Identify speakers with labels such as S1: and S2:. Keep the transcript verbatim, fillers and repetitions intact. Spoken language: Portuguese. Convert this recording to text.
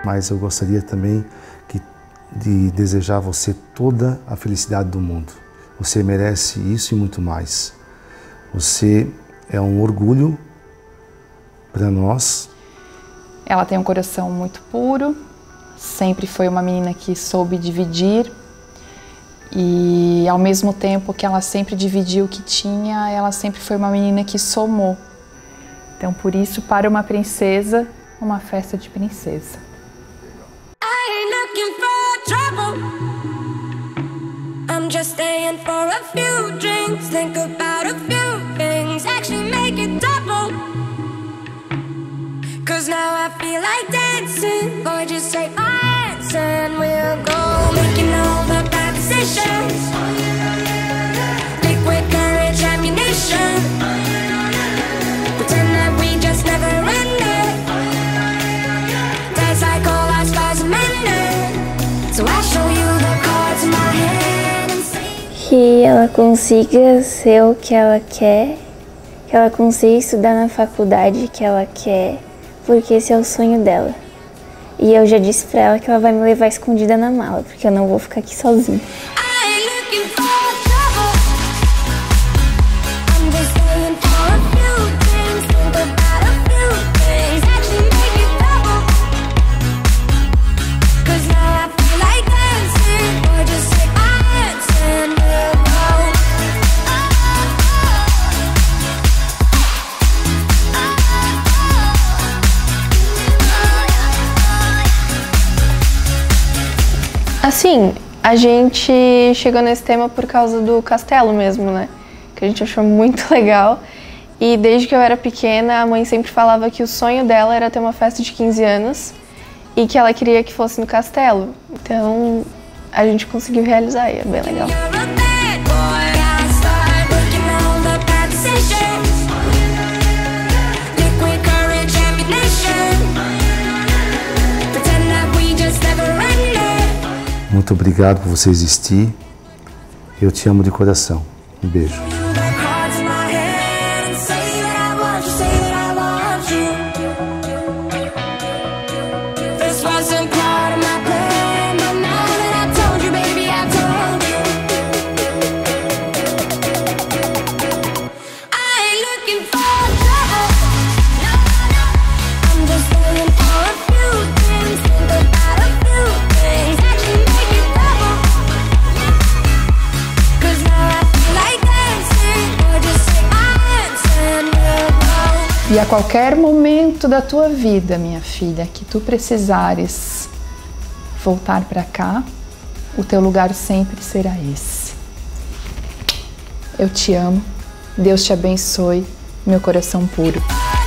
S1: mas eu gostaria também que, de desejar a você toda a felicidade do mundo. Você merece isso e muito mais. Você é um orgulho para nós.
S2: Ela tem um coração muito puro, sempre foi uma menina que soube dividir e ao mesmo tempo que ela sempre dividiu o que tinha, ela sempre foi uma menina que somou. Então por isso, para uma princesa, uma festa de princesa.
S3: Just staying for a few drinks, think about a few things, actually make it double. Cause now I feel like dancing, boy just take my hands and we'll go making all the bad decisions. Liquid courage, ammunition, pretend that we just never ended. Dance like all our stars amended. So I'll show you the cards in my hand.
S4: Que ela consiga ser o que ela quer, que ela consiga estudar na faculdade que ela quer, porque esse é o sonho dela. E eu já disse pra ela que ela vai me levar escondida na mala, porque eu não vou ficar aqui sozinha.
S5: Assim, a gente chegou nesse tema por causa do castelo mesmo, né? Que a gente achou muito legal. E desde que eu era pequena, a mãe sempre falava que o sonho dela era ter uma festa de quinze anos e que ela queria que fosse no castelo. Então, a gente conseguiu realizar e é bem legal.
S1: Muito obrigado por você existir. Eu te amo de coração. Um beijo.
S2: E a qualquer momento da tua vida, minha filha, que tu precisares voltar para cá, o teu lugar sempre será esse. Eu te amo, Deus te abençoe, meu coração puro.